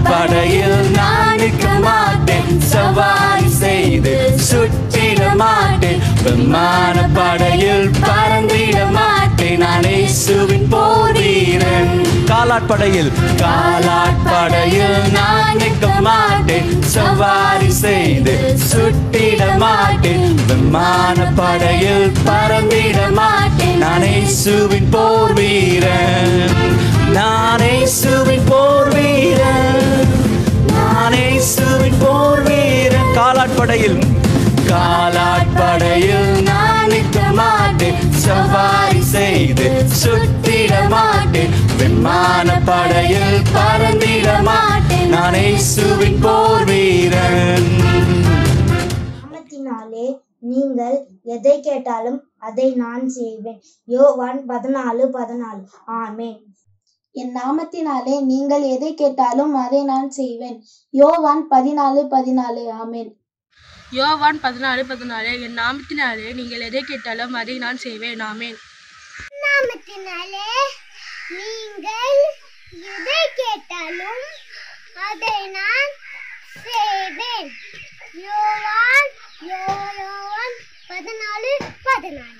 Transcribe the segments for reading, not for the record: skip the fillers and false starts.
படையில் நான் நிற்க மாட்டேன், சவாரி செய்து சுற்றிட மாட்டேன், விமான படையில் பறந்திட மாட்டேன், நான் இயேசுவின் போர் வீரன். காலாட்படையில் நான் நிற்க மாட்டேன், சவாரி செய்து சுற்றிட மாட்டேன், விமான படையில் பறந்திட மாட்டேன், நான் இயேசுவின் போர் வீரன். நான் இயேசுவின் போர் வீரன், நான் இயேசுவின் போர் வீரன். காலாட்படையில் நான் நிற்க மாட்டேன், சவாரி செய்து சுற்றிட மாட்டேன், விமான படையில் பறந்திட மாட்டேன், நான் இயேசுவின் போர் வீரன். நாமத்தினாலே நீங்கள் எதை கேட்டாலும் அதை நான் செய்வேன். யோவான் 14:14. ஆமென். என் நாமத்தினாலே நீங்கள் எதை கேட்டாலும் அதை நான் செய்வேன். யோவான் 14:14. ஆமென். யோவான் 14:14. என் நாமத்தினாலே நீங்கள் எதை கேட்டாலும் அதை நான் செய்வேன். ஆமென். நாமத்தினாலே நீங்கள் எதை கேட்டாலும் அதை நான் செய்வேன். யோவான் 14:14.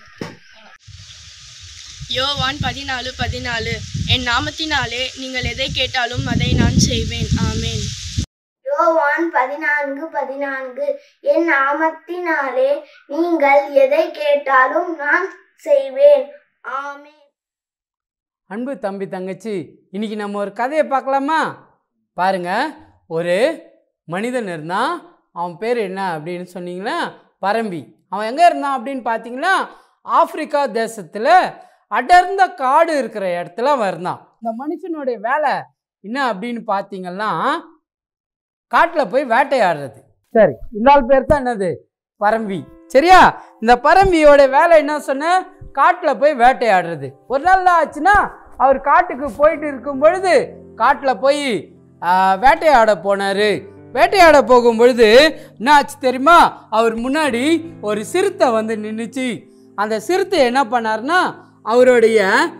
யோவான் 14:14. என் நாமத்தினாலே நீங்கள் எதை கேட்டாலும் அதை நான் செய்வேன். ஆமென். யோவான் 14:14. என் நாமத்தினாலே நீங்கள் எதை கேட்டாலும் நான் செய்வேன். ஆமென். அன்பு தம்பி தங்கச்சி, இன்னைக்கு நம்ம ஒரு கதையை பார்க்கலாமா? பாருங்க, ஒரு மனிதன் இருந்தான். அவன் பேர் என்ன அப்படின்னு சொன்னீங்களா? பரம்பி. அவன் எங்கே இருந்தான் அப்படின்னு பார்த்தீங்கன்னா, ஆப்பிரிக்கா தேசத்தில் அடர்ந்த காடு இருக்கிற இடத்துல இருந்தான். இந்த மனுஷனுடைய வேலை என்ன அப்படின்னு பார்த்தீங்கன்னா, காட்டில் போய் வேட்டையாடுறது. சரி, இந்த ஆள் பேர் தான் என்னது? பரம்பி. சரியா? இந்த பரம்பியோட வேலை என்ன சொன்ன? காட்டில் போய் வேட்டையாடுறது. ஒரு நாள் ஆச்சுன்னா அவர் காட்டுக்கு போயிட்டு இருக்கும் பொழுது காட்டில் போய் வேட்டையாட போனார். வேட்டையாட போகும் பொழுது என்ன ஆச்சு தெரியுமா? அவர் முன்னாடி ஒரு சிறுத்தை வந்து நின்றுச்சு. அந்த சிறுத்தை என்ன பண்ணார்னா, அவருடைய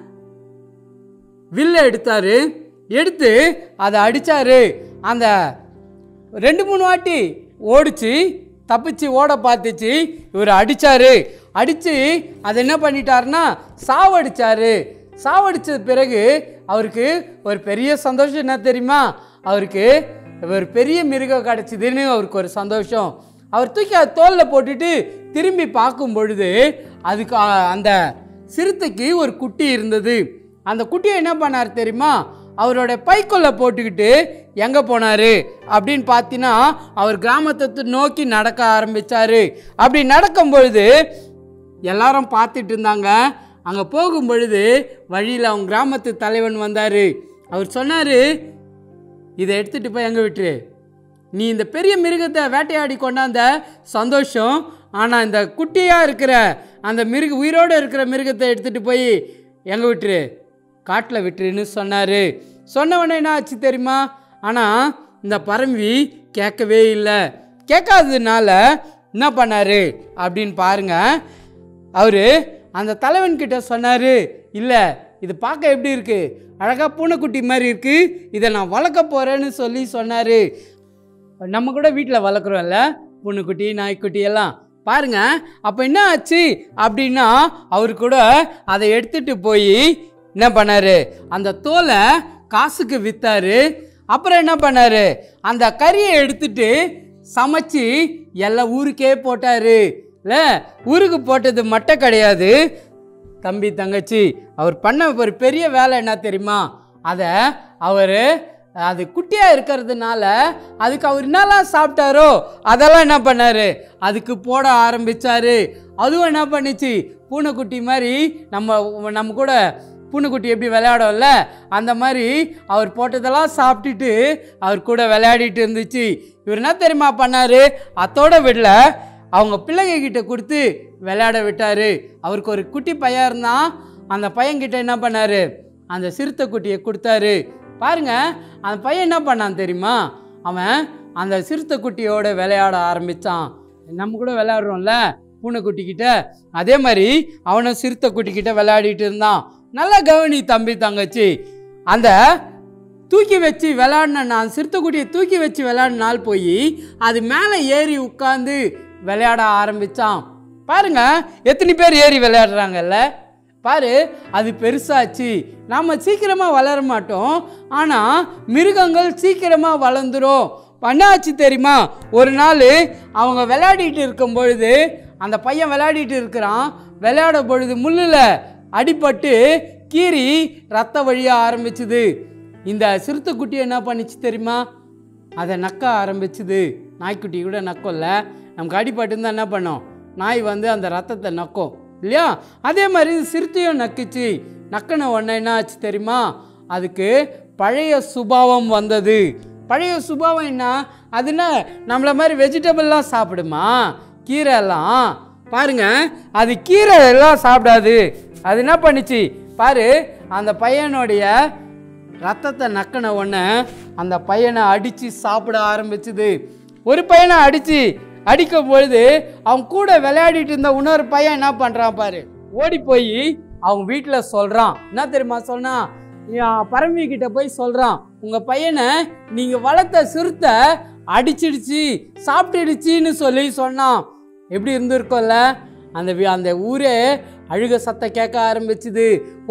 வில்லை எடுத்து அதை அடித்தார். அந்த 2-3 வாட்டி ஓடிச்சு, தப்பிச்சு ஓட பார்த்துச்சு. இவர் அடித்து அதை என்ன பண்ணிட்டாருன்னா சாவடிச்சது பிறகு அவருக்கு ஒரு பெரிய சந்தோஷம். என்ன தெரியுமா? அவருக்கு ஒரு பெரிய மிருகம் கிடச்சிதுன்னு அவருக்கு ஒரு சந்தோஷம். அவர் தூக்கி அதை தோளில் போட்டுட்டு திரும்பி பார்க்கும் பொழுது அதுக்கு அந்த சிறுத்தைக்கு ஒரு குட்டி இருந்தது. அந்த குட்டியை என்ன பண்ணார் தெரியுமா? அவரோட பைக்குள்ள போட்டுக்கிட்டு எங்கே போனார் அப்படின்னு பார்த்தீங்கன்னா, அவர் கிராமத்தை நோக்கி நடக்க ஆரம்பித்தார். அப்படி நடக்கும் பொழுது எல்லாரும் பார்த்துட்டு இருந்தாங்க. அங்கே போகும் பொழுது வழியில் அவங்க கிராமத்து தலைவன் வந்தார். அவர் சொன்னார், இதை எடுத்துகிட்டு போய் எங்கே விட்டுரு. நீ இந்த பெரிய மிருகத்தை வேட்டையாடி கொண்டாந்த சந்தோஷம், ஆனால் இந்த குட்டியாக இருக்கிற அந்த உயிரோடு இருக்கிற மிருகத்தை எடுத்துகிட்டு போய் எங்கே விட்டுரு, காட்டில் விட்டுருன்னு சொன்னார். சொன்னவொடனே என்ன ஆச்சு தெரியுமா? ஆனால் இந்த பரம்பி கேட்கவே இல்லை. கேட்காததுனால என்ன பண்ணார் அப்படின்னு பாருங்க. அவர் அந்த தலைவன்கிட்ட சொன்னார், இல்லை இது பார்க்க எப்படி இருக்குது, அழகாக பூனைக்குட்டி மாதிரி இருக்குது, இதை நான் வளர்க்க போகிறேன்னு சொன்னார். நம்ம கூட வீட்டில் வளர்க்குறோம்ல பூனைக்குட்டி நாய்க்குட்டி எல்லாம் பாருங்க. அப்போ என்ன ஆச்சு அப்படின்னா, அவர் கூட அதை எடுத்துகிட்டு போய் என்ன பண்ணார், அந்த தோலை காசுக்கு விற்றாரு. அப்புறம் என்ன பண்ணார், அந்த கறியை எடுத்துட்டு சமைச்சு எல்லா ஊருக்கே போட்டார். இல்லை, ஊருக்கு போட்டது மட்டும் கிடையாது தம்பி தங்கச்சி, அவர் பண்ண ஒரு பெரிய வேலை என்ன தெரியுமா? அது குட்டியாக இருக்கிறதுனால அதுக்கு அவர் என்னெல்லாம் சாப்பிட்டாரோ அதெல்லாம் என்ன பண்ணார், அதுக்கு போட ஆரம்பித்தார். அதுவும் என்ன பண்ணிச்சு, பூனைக்குட்டி மாதிரி நம்ம கூட பூனைக்குட்டி எப்படி விளையாடோம்ல அந்த மாதிரி அவர் போட்டதெல்லாம் சாப்பிட்டுட்டு அவர் கூட விளையாடிட்டு இருந்துச்சு. இவர் என்ன தெரியுமா பண்ணார், அத்தோட விடல, அவங்க பிள்ளைகிட்ட கொடுத்து விளையாட விட்டார். அவருக்கு ஒரு குட்டி பையன் இருந்தான். அந்த பையன்கிட்ட என்ன பண்ணார், அந்த சிறுத்தை குட்டியை கொடுத்தாரு. பாருங்க, அந்த பையன் என்ன பண்ணான் தெரியுமா? அவன் அந்த சிறுத்தை குட்டியோட விளையாட ஆரம்பித்தான். நம்ம கூட விளையாடுறோம்ல பூனைக்குட்டிக்கிட்ட, அதே மாதிரி அவனும் சிறுத்தை குட்டிக்கிட்ட விளையாடிட்டு இருந்தான். நல்லா கவனி தம்பி தங்கச்சி, அந்த தூக்கி வச்சு விளையாடின நாள், சிறுத்தைக்குட்டியை தூக்கி வச்சு விளையாடின நாள் போய் அது மேலே ஏறி உட்காந்து விளையாட ஆரம்பித்தான். பாருங்க, எத்தனை பேர் ஏறி விளையாடுறாங்கல்ல. பாரு, அது பெருசாச்சு. நாம் சீக்கிரமாக வளர மாட்டோம், ஆனால் மிருகங்கள் சீக்கிரமாக வளர்ந்துடும். என்னாச்சு தெரியுமா? ஒரு நாள் அவங்க விளையாடிட்டு இருக்கும் பொழுது, அந்த பையன் விளையாடிட்டு இருக்கிறான். விளையாட பொழுது முள்ளில் அடிபட்டு கீறி ரத்த வழிய ஆரம்பிச்சுது. இந்த சிறுத்தைக்குட்டி என்ன பண்ணிச்சு தெரியுமா? அதை நக்க ஆரம்பிச்சுது. நாய்க்குட்டி கூட நக்கம்ல, நமக்கு அடிபட்டு இருந்தால் என்ன பண்ணோம்? நாய் வந்து அந்த ரத்தத்தை நக்கும் இல்லையா? அதே மாதிரி சிறுத்தையும் நக்குச்சு. நக்கின உடனே என்ன ஆச்சு தெரியுமா? அதுக்கு பழைய சுபாவம் வந்தது. பழைய சுபாவம் என்ன? அதுனா நம்மள மாதிரி வெஜிடபிள்லாம் சாப்பிடுமா? கீரை எல்லாம் பாருங்க, அது கீரை எல்லாம் சாப்பிடாது. அது என்ன பண்ணிச்சு பாரு, அந்த பையனுடைய ரத்தத்தை நக்கின உடனே அந்த பையனை அடித்து சாப்பிட ஆரம்பிச்சுது. ஒரு பையனை அடிக்கும் பொழுது அவன் கூட விளையாடிட்டு இருந்த இன்னொரு பையன் என்ன பண்ணுறான் பாரு, ஓடி போய் அவங்க வீட்டில் சொல்கிறான். என்ன தெரியுமா சொன்னான்? பரம்பி கிட்ட போய் சொல்கிறான், உங்கள் பையனை நீங்கள் வளர்த்த சிறுத்தை அடிச்சிடுச்சு, சாப்பிட்டுடுச்சின்னு சொல்லி சொன்னான். எப்படி இருந்திருக்கோம்ல? அந்த ஊரே அழுக சத்தம் கேட்க ஆரம்பிச்சுது.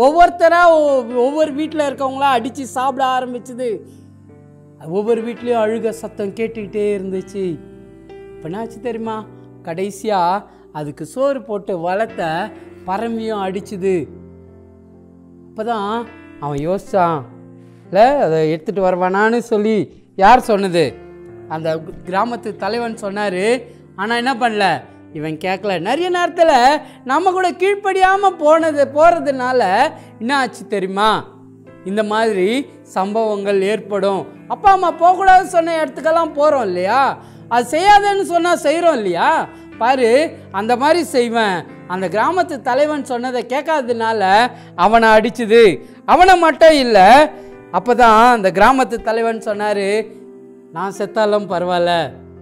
ஒவ்வொரு வீட்டில் இருக்கவங்களாம் அடித்து சாப்பிட ஆரம்பிச்சுது. ஒவ்வொரு வீட்லேயும் அழுக சத்தம் கேட்டுக்கிட்டே இருந்துச்சு. இப்போ என்னாச்சு தெரியுமா? கடைசியாக அதுக்கு சோறு போட்டு வளர்த்த பரம்பியும் அடிச்சுது. அப்போ தான் அவன் யோசித்தான், இல்லை அதை எடுத்துகிட்டு வருவானான்னு சொல்லி. யார் சொன்னது? அந்த கிராமத்து தலைவன் சொன்னார். ஆனால் என்ன பண்ணல, இவன் கேட்கல. நிறைய நேரத்தில் நம்ம கூட கீழ்ப்படியாமல் போகிறதுனால என்ன ஆச்சு தெரியுமா? இந்த மாதிரி சம்பவங்கள் ஏற்படும். அப்பா அம்மா போகக்கூடாதுன்னு சொன்ன இடத்துக்கெல்லாம் போகிறோம் இல்லையா? அது செய்யாதேன்னு சொன்னால் செய்கிறோம் இல்லையா? பாரு, அந்த மாதிரி செய்வேன். அந்த கிராமத்து தலைவன் சொன்னதை கேட்காததுனால அவனை அடிச்சுது. அவனை மட்டும் இல்லை, அப்போ தான் அந்த கிராமத்து தலைவன் சொன்னார், நான் செத்தாலும் பரவாயில்ல,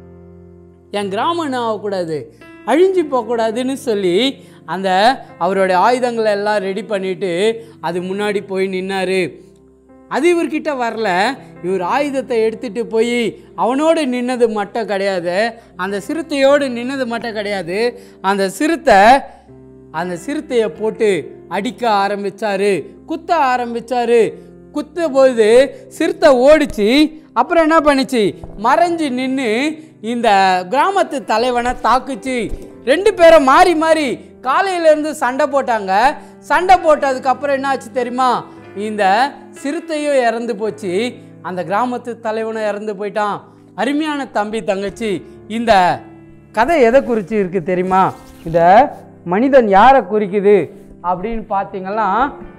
என் கிராமம் என்ன ஆகக்கூடாது, அழிஞ்சு போகக்கூடாதுன்னு சொல்லி அந்த அவருடைய ஆயுதங்களை எல்லாம் ரெடி பண்ணிவிட்டு அது முன்னாடி போய் நின்னார். அது இவர்கிட்ட வரல. இவர் ஆயுதத்தை எடுத்துகிட்டு போய் அவனோடு நின்னது மட்டும் கிடையாது, அந்த சிறுத்தையோடு நின்னது மட்டும் கிடையாது, அந்த சிறுத்தையை போட்டு அடிக்க ஆரம்பித்தார், குத்த ஆரம்பித்தார். குத்த போது சிறுத்தை ஓடிச்சு. அப்புறம் என்ன பண்ணிச்சு, மறைஞ்சு நின்று இந்த கிராமத்து தலைவனை தாக்குச்சு. ரெண்டு பேரும் மாறி மாறி காலையிலேருந்து சண்டை போட்டாங்க. சண்டை போட்டதுக்கப்புறம் என்ன ஆச்சு தெரியுமா? இந்த சிறுத்தையும் இறந்து போச்சு, அந்த கிராமத்து தலைவனும் இறந்து போயிட்டான். அருமையான தம்பி தங்கச்சி, இந்த கதை எதை குறித்து இருக்குது தெரியுமா? இந்த மனிதன் யாரை குறிக்குது அப்படின்னு பார்த்தீங்கன்னா,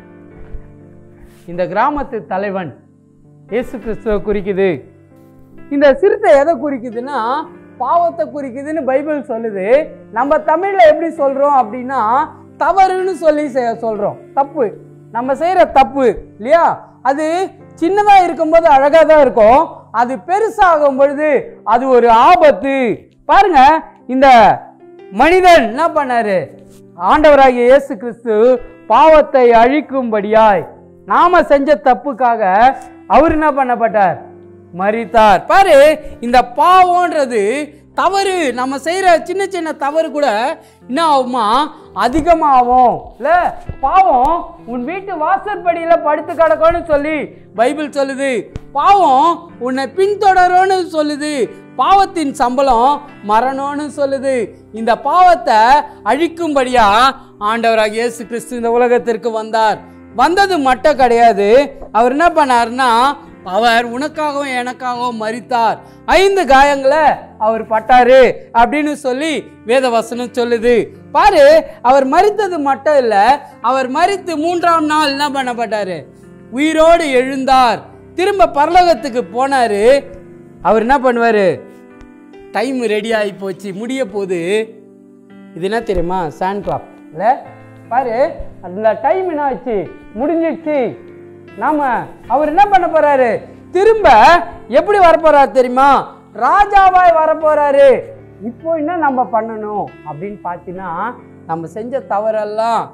இந்த கிராமத்து தலைவன் இயேசு கிறிஸ்துவை குறிக்குது. இந்த சிறுத்தை எதை குறிக்குதுன்னா பாவத்தை குறிக்குதுன்னு பைபிள் சொல்லுது. நம்ம தமிழில் எப்படி சொல்கிறோம் அப்படின்னா தவறுன்னு சொல்லி சொல்கிறோம். தப்பு, நம்ம செய்கிற தப்பு இல்லையா? அது சின்னதாக இருக்கும்போது அழகாக தான் இருக்கும், அது பெருசாகும் பொழுது அது ஒரு ஆபத்து. பாருங்க, இந்த மனிதன் என்ன பண்ணாரு? ஆண்டவராகிய இயேசு கிறிஸ்து பாவத்தை அழிக்கும்படியாய் நாம செஞ்ச தப்புக்காக அவர் என்ன பண்ணப்பட்டார்? மரித்தார். பாரு, இந்த பாவம்ன்றது தவறு. நம்ம செய்கிற சின்ன சின்ன தவறு கூட என்ன ஆகுமா? அதிகமாகும் இல்ல? பாவம் உன் வீட்டு வாசற்படியில் படுத்து கிடக்கும்னு சொல்லி பைபிள் சொல்லுது. பாவம் உன்னை பின்தொடரும்னு சொல்லுது. பாவத்தின் சம்பளம் மரணம்னு சொல்லுது. இந்த பாவத்தை அழிக்கும்படியா ஆண்டவராகிய இயேசு கிறிஸ்து இந்த உலகத்திற்கு வந்தார். வந்தது மட்டும் கிடையாது, அவர் என்ன பண்ணார்னா அவர் உனக்காகவும் எனக்காகவும் மரித்தார். 5 காயங்களை அவர் பட்டாரு அப்படின்னு சொல்லி வேதவசனம் சொல்லுது. பாரு, அவர் மரித்தது மட்டும் இல்லை, அவர் மரித்து 3ஆம் நாள் என்ன பண்ணப்பட்டாரு? உயிரோடு எழுந்தார். திரும்ப பரலோகத்துக்கு போனாரு. அவர் என்ன பண்ணுவார்? டைம் ரெடி ஆகி போச்சு, முடிய போகுது. இது என்ன தெரியுமா? சாண்ட் கிளாப் இல்லை? பாரு, அந்த டைம் என்ன ஆச்சு? முடிஞ்சிடுச்சு. அவர் என்ன பண்ண போறாரு? திரும்ப எப்படி வரப்போறாரு தெரியுமா? ராஜாவாய் வரப்போறாரு. இப்போ என்ன நம்ம பண்ணணும் அப்படின்னு பார்த்தீங்கன்னா, நம்ம செஞ்ச தவறெல்லாம்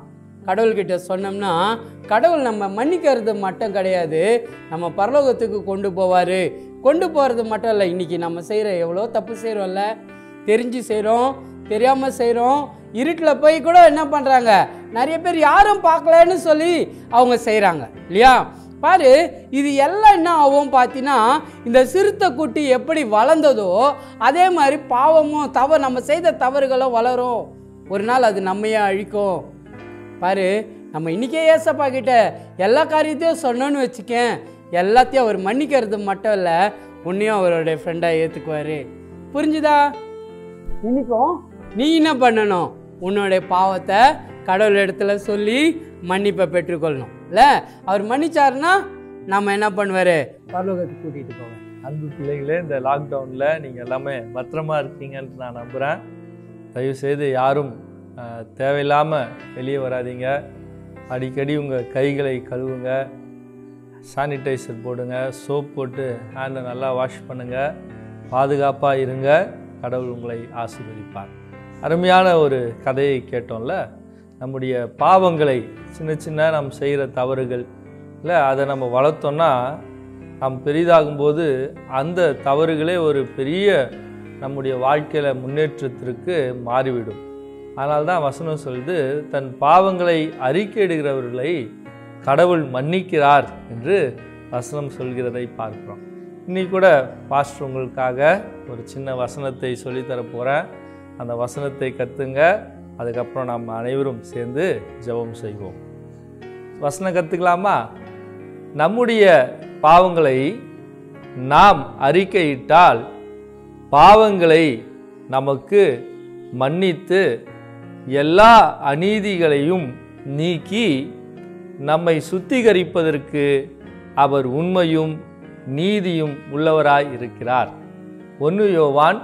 கடவுள்கிட்ட சொன்னோம்னா கடவுள் நம்ம மன்னிக்கிறது மட்டும் கிடையாது, நம்ம பரலோகத்துக்கு கொண்டு போவார். கொண்டு போகிறது மட்டும் இல்லை, இன்றைக்கி நம்ம செய்கிற எவ்வளோ தப்பு செய்கிறோம்ல, தெரிஞ்சு செய்கிறோம், தெரியாமல் செய்கிறோம், இருட்டில் போய் கூட என்ன பண்ணுறாங்க, நிறைய பேர் யாரும் பார்க்கலன்னு சொல்லி அவங்க செய்கிறாங்க இல்லையா? பாரு, இது எல்லாம் என்ன ஆகும் பார்த்தீங்கன்னா, இந்த சிறுத்தை குட்டி எப்படி வளர்ந்ததோ அதே மாதிரி பாவமும் நம்ம செய்த தவறுகளும் வளரும். ஒரு நாள் அது நம்மையே அழிக்கும். பாரு, நம்ம இன்றைக்கே ஏசப்பா கிட்ட எல்லா காரியத்தையும் சொன்னோன்னு வச்சுக்கேன், எல்லாத்தையும் அவர் மன்னிக்கிறது மட்டும் இல்லை, உன்னையும் அவருடைய ஃப்ரெண்டாக ஏற்றுக்குவார். புரிஞ்சுதா? இன்னைக்கும் நீ என்ன பண்ணணும், உன்னுடைய பாவத்தை கடவுள் இடத்துல சொல்லி மன்னிப்பை பெற்றுக்கொள்ளணும். இல்லை, அவர் மன்னிச்சாருன்னா நம்ம என்ன பண்ணுவார், பரலோகத்துக்கு கூட்டிகிட்டு போவோம். அன்பு பிள்ளைகளே, இந்த லாக்டவுனில் நீங்கள் எல்லாமே பத்திரமா இருக்கீங்கன்ட்டு நான் நம்புகிறேன். தயவுசெய்து யாரும் தேவையில்லாமல் வெளியே வராதீங்க. அடிக்கடி உங்கள் கைகளை கழுவுங்க, சானிடைசர் போடுங்க, சோப் போட்டு ஹேண்டை நல்லா வாஷ் பண்ணுங்கள், பாதுகாப்பாக இருங்க. கடவுள் உங்களை ஆசீர்வதிப்பார். அருமையான ஒரு கதையை கேட்டோம்ல, நம்முடைய பாவங்களை சின்ன சின்ன நாம் செய்கிற தவறுகள் இல்லை, அதை நம்ம வளர்த்தோன்னா நாம் பெரிதாகும்போது அந்த தவறுகளே ஒரு பெரிய நம்முடைய வாழ்க்கையில் முன்னேற்றத்திற்கு மாறிவிடும். அதனால்தான் வசனம் சொல்லுது, தன் பாவங்களை அறிக்கையிடுகிறவர்களை கடவுள் மன்னிக்கிறார் என்று வசனம் சொல்கிறதை பார்க்கிறோம். இன்னைக்கு கூட பாஸ்டர் உங்களுக்காக ஒரு சின்ன வசனத்தை சொல்லித்தர போகிறேன். அந்த வசனத்தை கற்றுங்க. அதுக்கப்புறம் நாம் அனைவரும் சேர்ந்து ஜெபம் செய்வோம். வசனம் கற்றுக்கலாமா? நம்முடைய பாவங்களை நாம் அறிக்கையிட்டால் பாவங்களை நமக்கு மன்னித்து எல்லா அநீதிகளையும் நீக்கி நம்மை சுத்திகரிப்பதற்கு அவர் உண்மையும் நீதியும் உள்ளவராய் இருக்கிறார். 1 யோவான்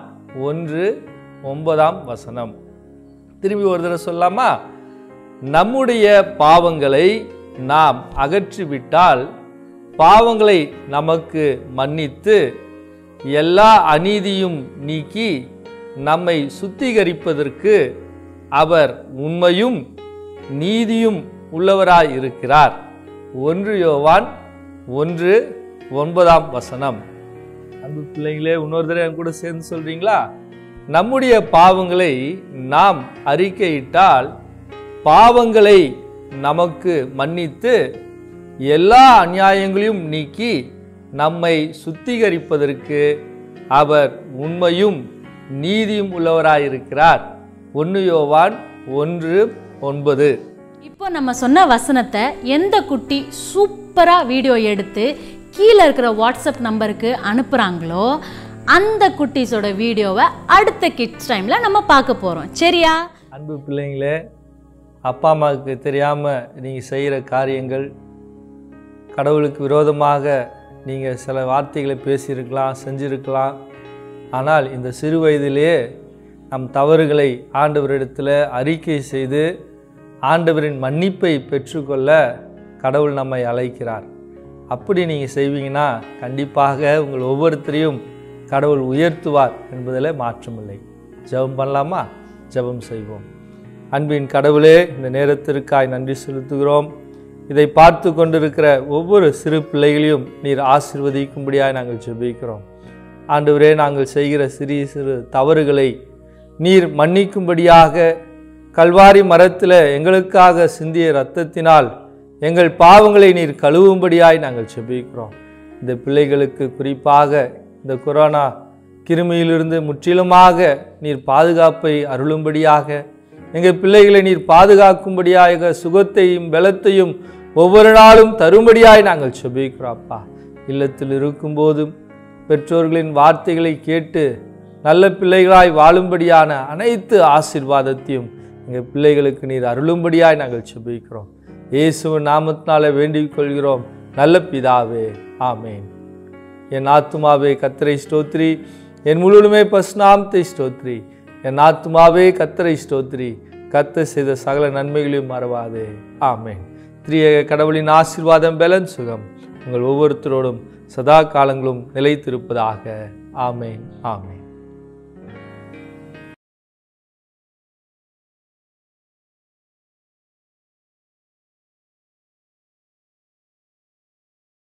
1:9 திரும்பி ஒரு தடவை சொல்லாமா? நம்முடைய பாவங்களை நாம் அகற்றிவிட்டால் பாவங்களை நமக்கு மன்னித்து எல்லா அநீதியும் நீக்கி நம்மை சுத்திகரிப்பதற்கு அவர் உண்மையும் நீதியும் உள்ளவராய் இருக்கிறார். 1 யோவான் 1:9. அன்பு பிள்ளைங்களே, இன்னொரு தடவை என் கூட சேர்ந்து சொல்றீங்களா? நம்முடைய பாவங்களை நாம் அறிக்கையிட்டால் பாவங்களை நமக்கு மன்னித்து எல்லா அநியாயங்களையும் நீக்கி நம்மை சுத்திகரிப்பதற்கு அவர் உண்மையும் நீதியும் உள்ளவராயிருக்கிறார். 1 யோவான் 1:9. இப்போ நம்ம சொன்ன வசனத்தை எந்த குட்டி சூப்பராக வீடியோ எடுத்து கீழே இருக்கிற வாட்ஸ்அப் நம்பருக்கு அனுப்புகிறாங்களோ அந்த குட்டீஸோட வீடியோவை அடுத்த கிட்ஸ் டைமில் நம்ம பார்க்க போகிறோம். சரியா? அன்பு பிள்ளைங்களே, அப்பா அம்மாவுக்கு தெரியாமல் நீங்கள் செய்கிற காரியங்கள், கடவுளுக்கு விரோதமாக நீங்கள் சில வார்த்தைகளை பேசியிருக்கலாம், செஞ்சிருக்கலாம். ஆனால் இந்த சிறு வயதிலே நம் தவறுகளை ஆண்டவரிடத்தில் அறிக்கை செய்து ஆண்டவரின் மன்னிப்பை பெற்றுக்கொள்ள கடவுள் நம்மை அழைக்கிறார். அப்படி நீங்கள் செய்வீங்கன்னா கண்டிப்பாக உங்கள் ஒவ்வொருத்தரையும் கடவுள் உயர்த்துவார் என்பதில் மாற்றமில்லை. ஜெபம் பண்ணலாமா? ஜெபம் செய்வோம். அன்பின் கடவுளே, இந்த நேரத்திற்காய் நன்றி செலுத்துகிறோம். இதை பார்த்து கொண்டிருக்கிற ஒவ்வொரு சிறு பிள்ளைகளையும் நீர் ஆசீர்வதிக்கும்படியாக நாங்கள் ஜெபிக்கிறோம். ஆண்டவரே, நாங்கள் செய்கிற சிறிய சிறு தவறுகளை நீர் மன்னிக்கும்படியாக கல்வாரி மரத்தில் எங்களுக்காக சிந்திய இரத்தத்தினால் எங்கள் பாவங்களை நீர் கழுவும்படியாய் நாங்கள் ஜெபிக்கிறோம். இந்த பிள்ளைகளுக்கு குறிப்பாக இந்த கொரோனா கிருமியிலிருந்து முற்றிலுமாக நீர் பாதுகாப்பை அருளும்படியாக, எங்கள் பிள்ளைகளை நீர் பாதுகாக்கும்படியாக சுகத்தையும் பலத்தையும் ஒவ்வொரு நாளும் தரும்படியாய் நாங்கள் ஜெபிக்கிறோம். அப்பா, இல்லத்தில் இருக்கும்போதும் பெற்றோர்களின் வார்த்தைகளை கேட்டு நல்ல பிள்ளைகளாய் வாழும்படியான அனைத்து ஆசீர்வாதத்தையும் எங்கள் பிள்ளைகளுக்கு நீர் அருளும்படியாய் நாங்கள் ஜெபிக்கிறோம். இயேசுவின் நாமத்தினால வேண்டிக் கொள்கிறோம் நல்ல பிதாவே, ஆமேன். என் ஆத்துமாவே கர்த்தரை ஸ்தோத்திரி, என் முழுவதுமே பரிசுநாமத்தை ஸ்தோத்திரி. என் ஆத்துமாவே கர்த்தரை ஸ்தோத்திரி, கர்த்தர் செய்த சகல நன்மைகளையும் மறவாதே, ஆமேன். திரியேக கடவுளின் ஆசீர்வாதம், பலன், சுகம் உங்கள் ஒவ்வொருத்தரோடும் சதா காலங்களும் நிலைத்திருப்பதாக. ஆமேன், ஆமேன்.